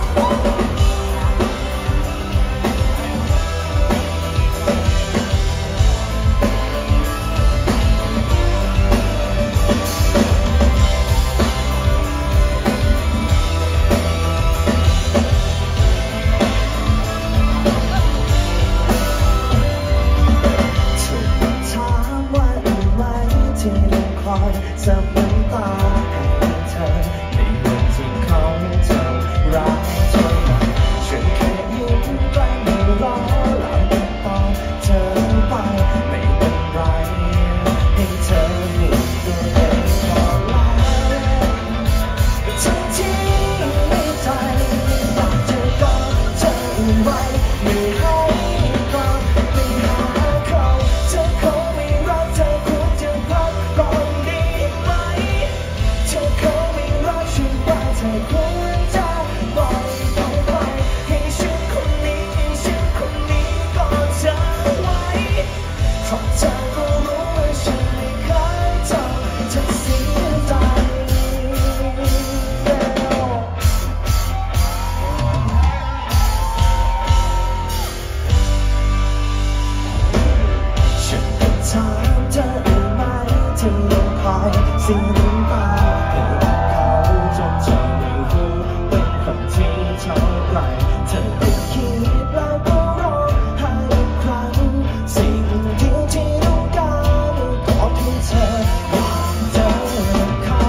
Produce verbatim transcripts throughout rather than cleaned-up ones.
สับน้ำตาให้เธอในวันที่เขาเธอรักเธอฉันแค่ยิ้มแกล้งไม่รอแล้วไม่ต้องเธอไปไม่เป็นไรให้เธอหยุดตัวเองก่อนแล้วทั้งที่ในใจอยากจะกอดเธอไว้ไม่ให้กอดไม่หาเขาเธอคงไม่รักเธอควรจะพักก่อนเธอเขาไม่รักฉันว่าเธอควรจะปล่อยเขาไปให้ฉันคนนี้ให้ฉันคนนี้กอดเธอไว้เพราะเธอก็รู้ว่าฉันไม่เคยทำเธอเสียใจฉันก็ถามเธอได้ไหมเธอยังคอยสิ่งน้ำตาจนเธอไม่รู้เป็นคนที่เท่าไรเธอได้คิดแล้วก็ร้องไห้อีกครั้งสิ่งเดียวที่ต้องการก็เพียงเธออยากเจอเขา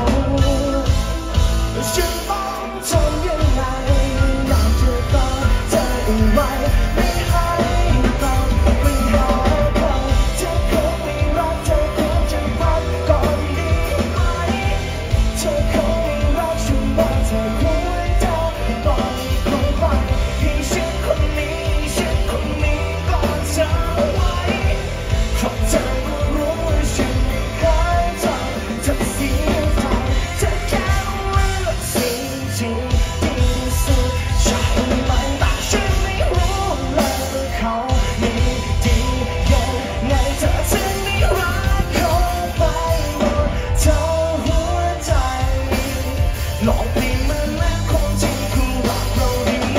ฉันต้องทำยังไงอยากจะกอดเธอได้ไหมไม่ให้กอดไม่หาเขาเธอคงไม่รักเธอควรจะพักก่อนดีไหมเธอคงไม่รักฉันว่าเธอควรจะปล่อยเขาไปให้ฉันคนนี้ให้ฉันคนนี้กอดเธอไว้เพราะเธอก็รู้ว่าฉันไม่เคยทำเธอเสียใจเธอแค่ว่าสิ่งที่ดีที่สุดใช่ไหมแต่ฉันไม่รู้เลยว่าเขามีดียังไงเธอถึงไม่รักเขาไปหมดเท่าหัวใจลองเปลี่ยนมันและคนที่คุณรักเราได้ไหม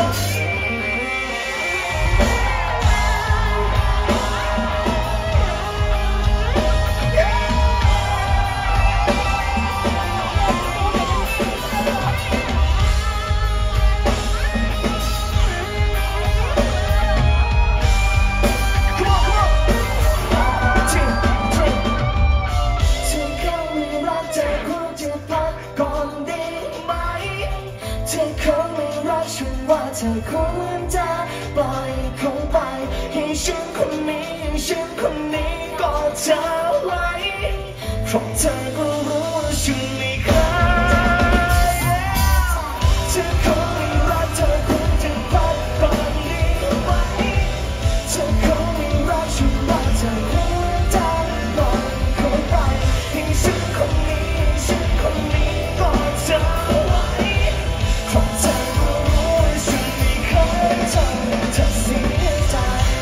เธอคงไม่รักฉันว่าเธอควรจะปล่อยเขาไปให้ฉันคนนี้ให้ฉันคนนี้กอดเธอไว้เพราะเธอก็รู้ว่าฉันไม่เคยเธอคงไม่รักเธอควรจะพักก่อนดีไหมเธอคงไม่รักฉันว่าเธอควรจะปล่อยเขาไปให้ฉันคนนี้ให้ฉันคนนี้กอดเธอไว้เพราะเธอก็รู้ว่าฉันไม่เคยทำเธอเสียใจ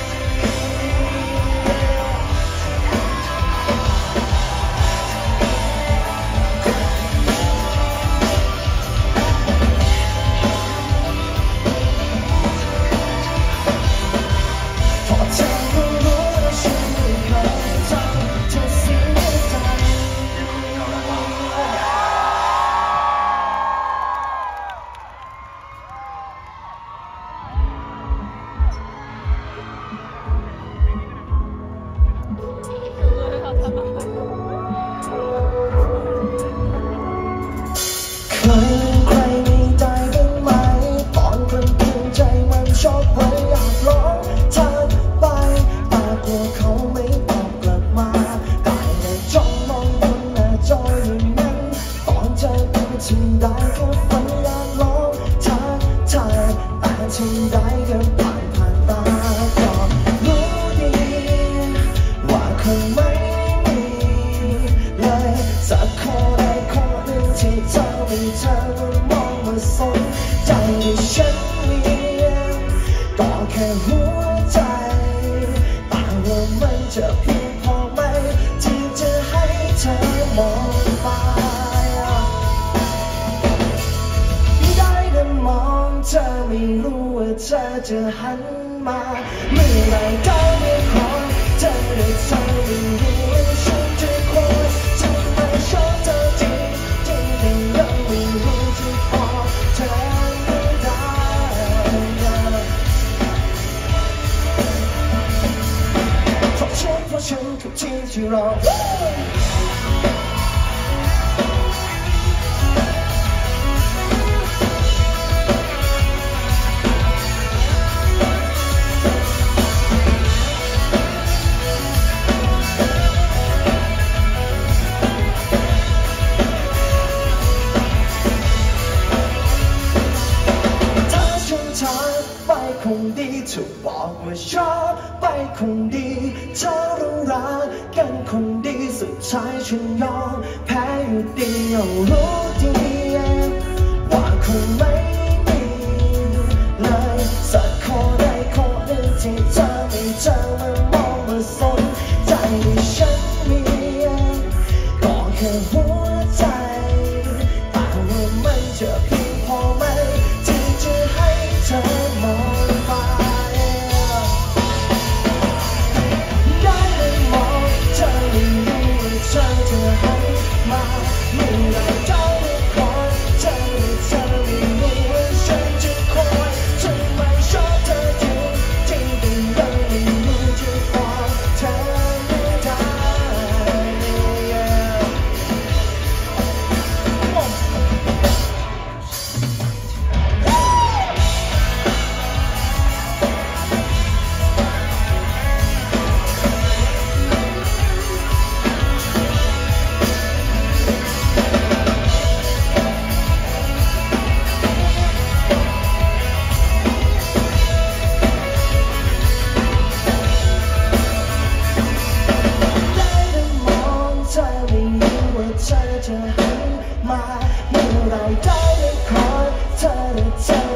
เพราะเธอก็รู้ว่าฉันไม่เคยทำเธอเสียใจเคยใครในใจบ้างไหมตอนกลางคืนใจมันชอบไว้อยากร้องทักไปแต่กลัวเขาไม่ตอบกลับมาได้แต่จ้องมองบนหน้าจออย่างนั้นตอนเจอกันถึงได้แค่ฝันอยากร้องทักทายแต่ถึงได้แค่ผ่านผ่านตาก็รู้ดีว่าคงไม่มีเลยสักข้อใดข้อหนึ่งที่เธอไม่เธอมองมาสนใจที่ฉันมีก็แค่หัวใจแต่ว่ามันจะเพียงพอไหมที่จะให้เธอมองไปได้แต่มองเธอไม่ไม่รู้ว่าเธอจะหันมาเมื่อไรได้ไม่ขอเธอได้เธอไม่รู้ว่าฉันจะคอยจะไม่ชอบเธอจริงจริงแต่ยังไม่รู้จะพอเธอไม่ได้เพราะฉันเพราะฉันกับที่ที่รอไปคงดีเธอบอกว่าชอบไปคงดีเธอรู้รักกันคงดีสุดท้ายฉันยอมแพ้อยู่ดีเอารู้ดีว่าคงไม่มีเลยสักข้อใดข้อหนึ่งที่เธอไม่เจอมามองมาสนใจที่ฉันมีก็แค่หัวใจแต่ว่ามันจะเพียงพอไหมที่จะให้เธอมองจะหันมาเมื่อไรได้ได้ขอเธอได้เธอ